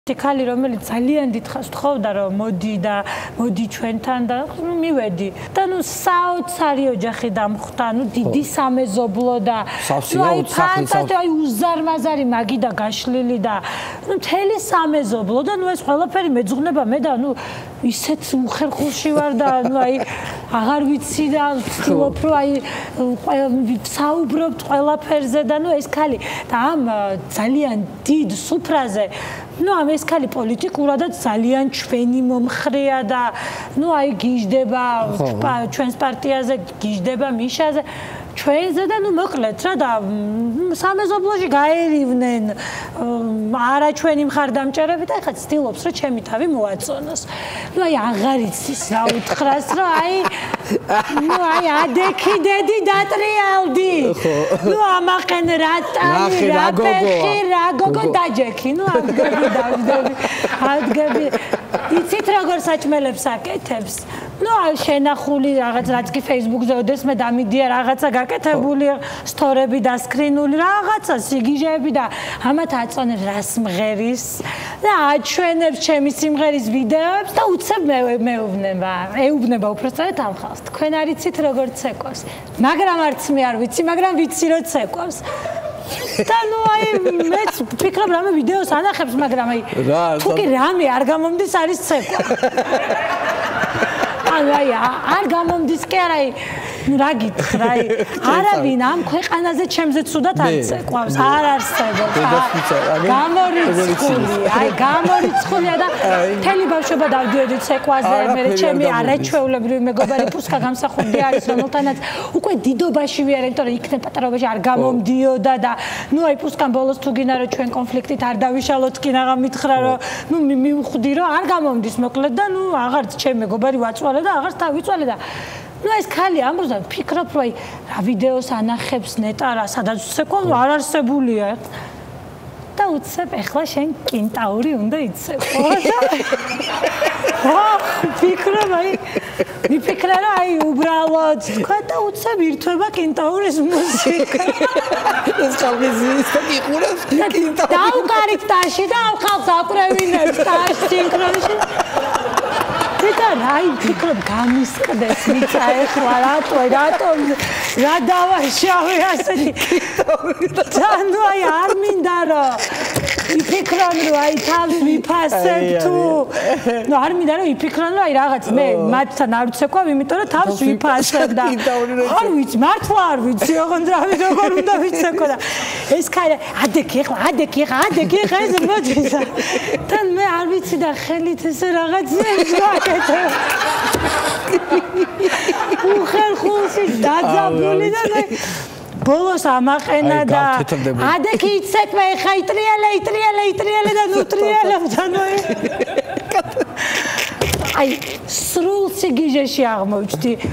ქალი რომელიც ძალიან დიდხანს თხოვდა რომ მოდი ჩვენთან და მივედი და საოცარი ოჯახი დამხვდა დიდი სამეზობლო და ფანტასტიკური უზარმაზარი მაგი და გაშლილი და მთელი სამეზობლო და ეს ყველაფერი მეძღვნება მე და ისეთ უხერხულში ვარ და აღარ ვიცი და ვცდილობ რომ საუბრობთ ყველაფერზე და ეს ქალი და ამ ძალიან დიდ სუფრაზე ამ ეს ქალი პოლიტიკურადაც ძალიან ჩვენი მომხრეა და გიждდება ჩვენს პარტიაზე, გიждდება მიშაზე, ჩვენზე და მოკლედ რა და სამეზობლოში გაერივნენ არა ჩვენი მხარდამჭერები და ეხლა ცდილობს რომ ჩემი თავი მოაწონოს. აღარ იცის რა უთხრას რომ ადექი დედი დატრიალდი. ამაყენ რა ტანი, რა ფეხი, რა გოგო დაჯექი. ადგები იცით როგორ საჭმელებს აკეთებს შენახული რაღაც რაც კი Facebook-ზე ოდესმე დამიდია რაღაცა გაკეთებული სტორები და სკრინული რაღაცა სიგიჟეები და ამათ აწონებს რას მღერის და აჩვენებს ჩემი სიმღერის ვიდეოებს და უცებ ეუბნება უბრალოდ ამ ხალხს თქვენ არ იცით როგორ ცეკვავს მაგრამ არც მე არ ვიცი მაგრამ ვიცი რომ ცეკვავს და მეც ვფიქრობ რამე ვიდეოს ანახებს მაგრამ თუ კი რამე არ გამომდის არის ცეკვა არ გამომდის კი არა რა გითხრა არავინ ამ ქვეყანაზე ჩემზე ცუდად არ ცეკვავს არ არსებობს გამორიცხულია და მთელი ბავშვობა დავდიოდი ცეკვაზე მე ჩემი არაჩვეულებრივი მეგობარი პუსკა გამსახურდი არის რომელთანაც უკვე დიდობაში ვარ იმიტომ რომ იქნებ პატარობაში არ გამომდიოდა და პუსკამ ბოლოს თუ გინდა რომ ჩვენ კონფლიქტით არ დავიშალოთ კი რაღა მითხრა რომ მივხვდი რომ არ გამომდის მოკლედ და აღარც ჩემი მეგობარი ვაწვალე და აღარც დავიწვალე და ეს ქალი ამბობს და ვფიქრობ რომ რა ვიდეოს ანახებს ნეტარა სადაც ცეკვა არ არსებულია და უცებ ეხლა შენ კინტაური უნდა იცეკვო ვფიქრობ მიფიქრა რომ უბრალოდ თქვა და უცებ ირთვება კინტაურის მუსიკა ეს ხალხი ზის და იყურებს კინტაური დაუკარით ტაში და ამ ხალხს აკრევინებს ტაში სინქრონში და რაი ფიქრობ გამისყდეს მიწა ეხლა რატომ რა დავაშავე ასეთი და არ მინდა რომ იფიქრონ რომ თავს ვიფასებ თუ არ მინდა რომ იფიქრონ რომ რაღაც მე მათთან არ ვცეკვავ იმიტომ რომ თავს ვიფასებ და არ ვიცი მართლა არ ვიცი როგორ უნდა ვიცეკო და ეს ქალი ადექი ეხლა ეს მოდის და მე არ ვიცი და ხელით ესე რაღაცებს ვაკეთებ უხერხულში დაძაბული და ბოლოს ამაყენა და ადექი იცეკვე ეხა იტრიალე და ნუტრიალებდა სრულ სიგიჟეში აღმოჩნდი